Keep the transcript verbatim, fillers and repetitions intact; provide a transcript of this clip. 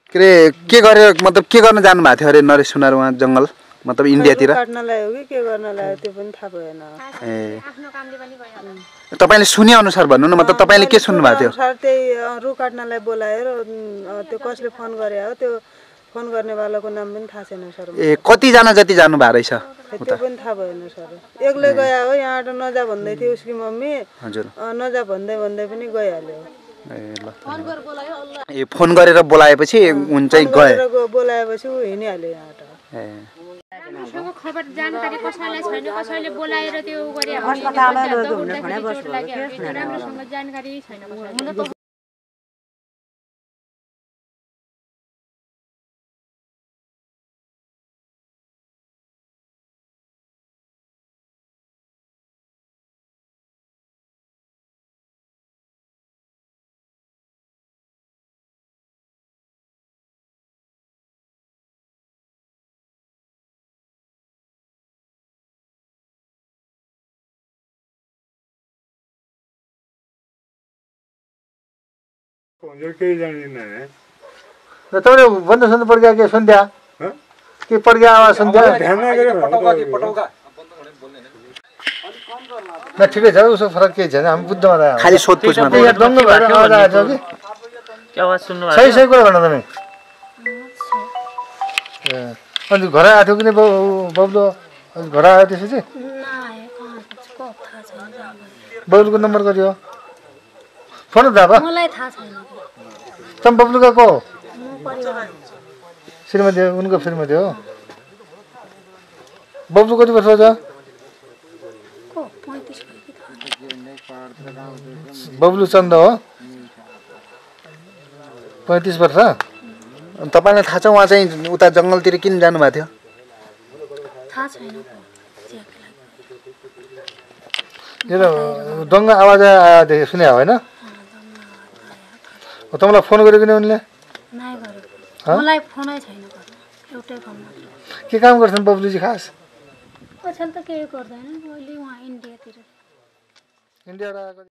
के रे के गरेर मतलब के गर्न जानु भएको थियो अरे नरेश सुनार उहाँ जंगल मतलब इन्डियातिर काट्नलाई हो कि के गर्नलाई त्यो पनि थाहा भएन ए आफ्नो कामले पनि गयो तपाईले सुने अनुसार भन्नु न मतलब तपाईले के सुन्नु भएको थियो सर त्यही रु काट्नलाई बोलाएर त्यो कसले फोन गरे हो त्यो फोन गर्नेवालाको नाम पनि थाहा छैन सर ए कति जना जति जानु भएको रहेछ त्यो पनि थाहा भएन सर एक्लै गया हो यहाँबाट नजा भन्दै थियो उसकी मम्मी हजुर नजा भन्दै भन्दै पनि गइहाल्यो ए ल फोन गरेर बोलायो ए फोन गरेर बोलाएपछि उन चाहिँ गए बोलाएपछि उ हिँडिहाल्यो यहाँबाट ए राम्रोसँग खबर जानकारी कसैलाई छैन कसैले बोलाएर त्यो गरे हामीले राम्रोसँग जानकारी छैन कसैलाई जो केही जानिन्न है तपाईले बन्द सुन्नु पड गया के सुन्ध्या के पड गया आवाज सुन्ध्या ध्यान नगरे पटौका कि पटौका न ठिकै छ उसो फरक केही छैन हामी बुझ्दैमा रह्यो खाली सोधपुछ मात्रै यहाँ दम्नु भएर आवाज आएछ कि के आवाज सुन्नु भएको सही सही कुरा भन तपाईँ ए अनि घर आएको थियो कि नि बब्लु घर आयो त्यसपछि बब्लुको नम्बर गरियो फोन दाबा मलाई थाहा छैन तम बब्लुका को श्रीमती उनको श्रीमती हो बब्लु कति वर्ष छ बब्लु चन्द हो पैँतिस वर्ष तपाईलाई थाहा छ उहाँ चाहिँ उता जंगलतिर किन जानु भएको थियो थाहा छैन यो दङ्गा आवाज आयो सुने होइन तपाईँलाई फोन गरेको नि उनले नाइ गरेको मलाई फोनै छैन एउटै फोन मात्र के काम गर्छन् बब्लुजी खास पछाल त केही गर्दैन अहिले उहाँ इन्डियातिर इन्डियाबाट